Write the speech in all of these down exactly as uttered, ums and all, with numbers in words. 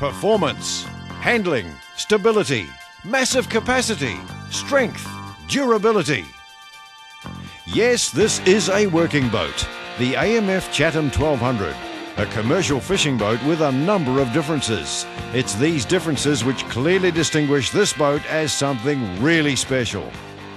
performance, handling, stability, massive capacity, strength, durability. Yes, this is a working boat, the A M F Chatham twelve hundred, a commercial fishing boat with a number of differences. It's these differences which clearly distinguish this boat as something really special.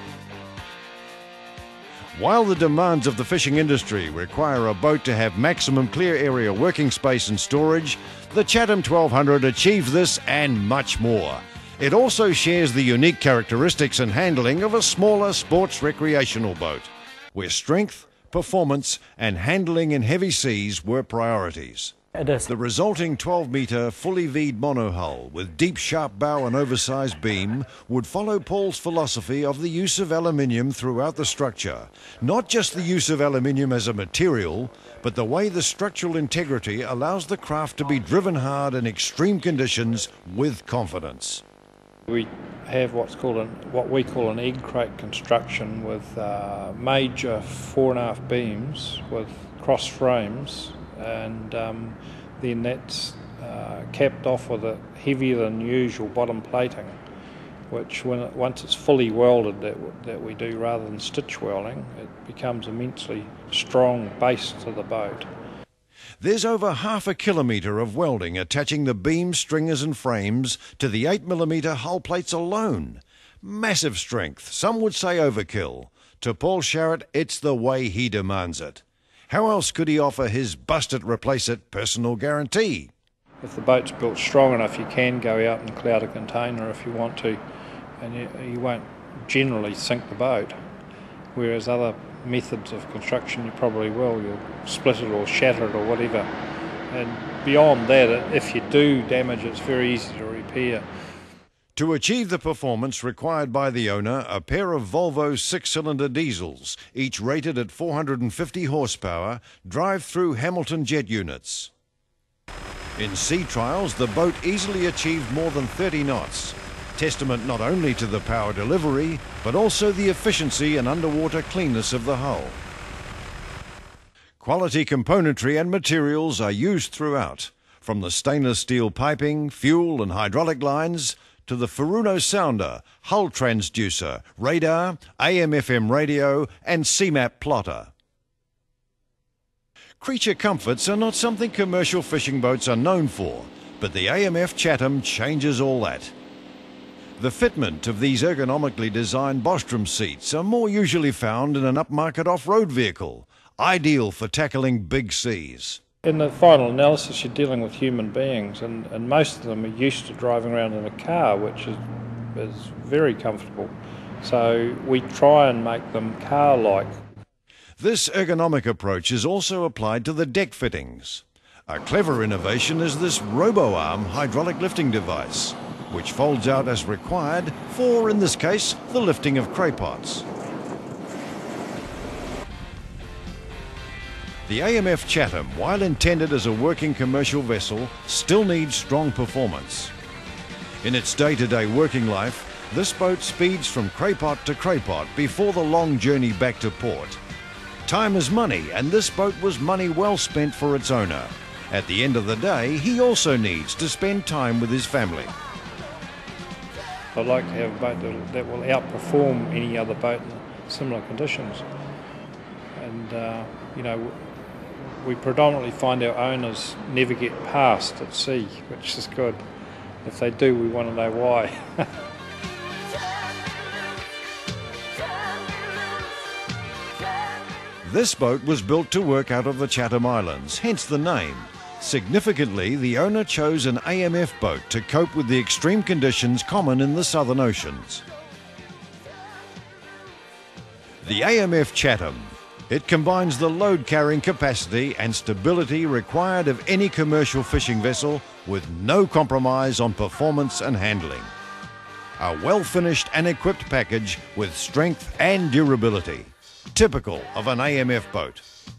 While the demands of the fishing industry require a boat to have maximum clear area working space and storage, the Chatham twelve hundred achieves this and much more. It also shares the unique characteristics and handling of a smaller sports recreational boat, where strength, performance and handling in heavy seas were priorities. It is. The resulting twelve metre fully V'd monohull with deep sharp bow and oversized beam would follow Paul's philosophy of the use of aluminium throughout the structure. Not just the use of aluminium as a material, but the way the structural integrity allows the craft to be driven hard in extreme conditions with confidence. We have what's called an, what we call an egg crate construction with uh, major four and a half beams with cross frames, and um, then that's uh, capped off with a heavier than usual bottom plating, which when it, once it's fully welded that, that we do rather than stitch welding, it becomes immensely strong base to the boat. There's over half a kilometre of welding attaching the beams, stringers and frames to the eight millimetre hull plates alone. Massive strength, some would say overkill. To Paul Sharratt, it's the way he demands it. How else could he offer his bust it, replace it personal guarantee? If the boat's built strong enough, you can go out and cloud a container if you want to, and you, you won't generally sink the boat, whereas other methods of construction you probably will. You'll split it or shatter it or whatever. And beyond that, if you do damage it, it's very easy to repair. To achieve the performance required by the owner, a pair of Volvo six-cylinder diesels, each rated at four hundred fifty horsepower, drive through Hamilton jet units. In sea trials, the boat easily achieved more than thirty knots, testament not only to the power delivery, but also the efficiency and underwater cleanness of the hull. Quality componentry and materials are used throughout, from the stainless steel piping, fuel and hydraulic lines, to the Furuno sounder, hull transducer, radar, A M F M radio and C MAP plotter. Creature comforts are not something commercial fishing boats are known for, but the A M F Chatham changes all that. The fitment of these ergonomically designed Bostrom seats are more usually found in an upmarket off-road vehicle, ideal for tackling big seas. In the final analysis, you're dealing with human beings, and, and most of them are used to driving around in a car, which is, is very comfortable. So we try and make them car-like. This ergonomic approach is also applied to the deck fittings. A clever innovation is this RoboArm hydraulic lifting device, which folds out as required for, in this case, the lifting of craypots. The A M F Chatham, while intended as a working commercial vessel, still needs strong performance. In its day-to-day working life, this boat speeds from craypot to craypot before the long journey back to port. Time is money, and this boat was money well spent for its owner. At the end of the day, he also needs to spend time with his family. I'd like to have a boat that, that will outperform any other boat in similar conditions. And, uh, you know, we predominantly find our owners never get past at sea, which is good. If they do, we want to know why. This boat was built to work out of the Chatham Islands, hence the name. Significantly, the owner chose an A M F boat to cope with the extreme conditions common in the southern oceans. The A M F Chatham. It combines the load-carrying capacity and stability required of any commercial fishing vessel with no compromise on performance and handling. A well-finished and equipped package with strength and durability, typical of an A M F boat.